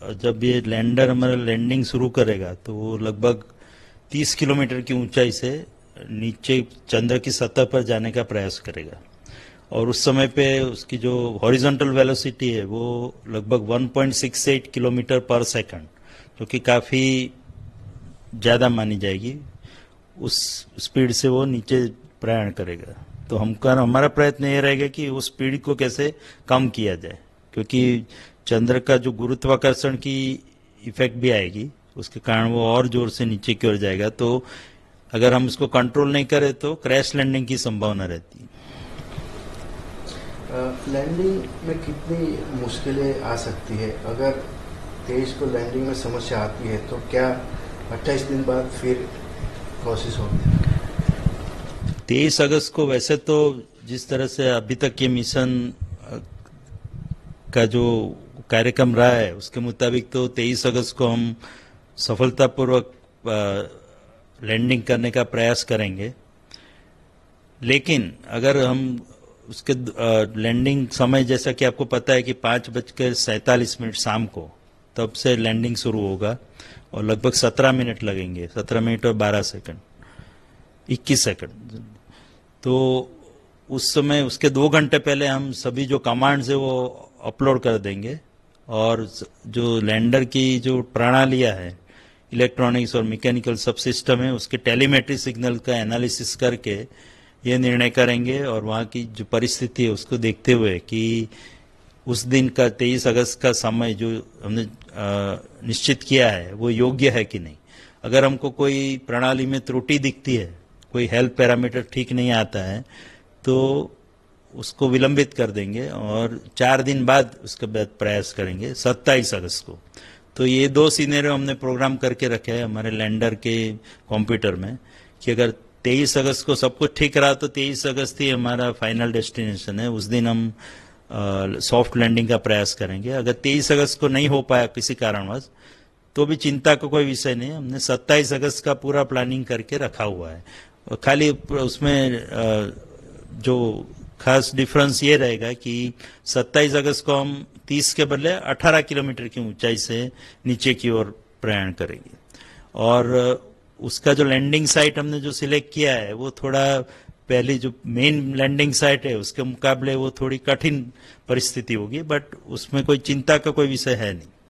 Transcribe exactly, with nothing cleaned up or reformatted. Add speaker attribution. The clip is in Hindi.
Speaker 1: जब ये लैंडर हमारा लैंडिंग शुरू करेगा तो वो लगभग तीस किलोमीटर की ऊंचाई से नीचे चंद्र की सतह पर जाने का प्रयास करेगा। और उस समय पे उसकी जो हॉरिजॉन्टल वेलोसिटी है वो लगभग one point six eight kilometre per second, जो कि काफ़ी ज़्यादा मानी जाएगी, उस स्पीड से वो नीचे प्रयाण करेगा। तो हमका हमारा प्रयत्न ये रहेगा कि उस स्पीड को कैसे कम किया जाए, क्योंकि चंद्र का जो गुरुत्वाकर्षण की इफेक्ट भी आएगी, उसके कारण वो और जोर से नीचे की ओर जाएगा। तो अगर हम इसको कंट्रोल नहीं करें तो क्रैश लैंडिंग की संभावना रहती है।
Speaker 2: लैंडिंग में कितनी मुश्किलें आ सकती है? अगर तेईस को लैंडिंग में समस्या आती है तो क्या अट्ठाईस दिन बाद फिर कोशिश होगी?
Speaker 1: तेईस अगस्त को वैसे तो जिस तरह से अभी तक ये मिशन का जो कार्यक्रम रहा है उसके मुताबिक तो तेईस अगस्त को हम सफलतापूर्वक लैंडिंग करने का प्रयास करेंगे। लेकिन अगर हम उसके लैंडिंग समय, जैसा कि आपको पता है कि पाँच बजकर सैंतालीस मिनट शाम को तब से लैंडिंग शुरू होगा और लगभग सत्रह मिनट लगेंगे, सत्रह मिनट और बारह सेकंड, इक्कीस सेकंड। तो उस समय उसके दो घंटे पहले हम सभी जो कमांड्स है वो अपलोड कर देंगे और जो लैंडर की जो प्रणालियां है, इलेक्ट्रॉनिक्स और मैकेनिकल सब सिस्टम है, उसके टेलीमेट्री सिग्नल का एनालिसिस करके ये निर्णय करेंगे और वहाँ की जो परिस्थिति है उसको देखते हुए कि उस दिन का तेईस अगस्त का समय जो हमने निश्चित किया है वो योग्य है कि नहीं। अगर हमको कोई प्रणाली में त्रुटि दिखती है, कोई हेल्थ पैरामीटर ठीक नहीं आता है, तो उसको विलंबित कर देंगे और चार दिन बाद उसके बाद प्रयास करेंगे सत्ताईस अगस्त को। तो ये दो सिनेरियो हमने प्रोग्राम करके रखे हैं हमारे लैंडर के कंप्यूटर में कि अगर तेईस अगस्त को सब कुछ ठीक रहा तो तेईस अगस्त ही हमारा फाइनल डेस्टिनेशन है, उस दिन हम सॉफ्ट लैंडिंग का प्रयास करेंगे। अगर तेईस अगस्त को नहीं हो पाया किसी कारणवश तो भी चिंता का को कोई विषय नहीं, हमने सत्ताईस अगस्त का पूरा प्लानिंग करके रखा हुआ है। खाली उसमें जो खास डिफरेंस ये रहेगा कि सत्ताईस अगस्त को हम तीस के बदले अठारह किलोमीटर की ऊंचाई से नीचे की ओर प्रयाण करेंगे और उसका जो लैंडिंग साइट हमने जो सिलेक्ट किया है वो थोड़ा पहली जो मेन लैंडिंग साइट है उसके मुकाबले वो थोड़ी कठिन परिस्थिति होगी, बट उसमें कोई चिंता का कोई विषय है नहीं।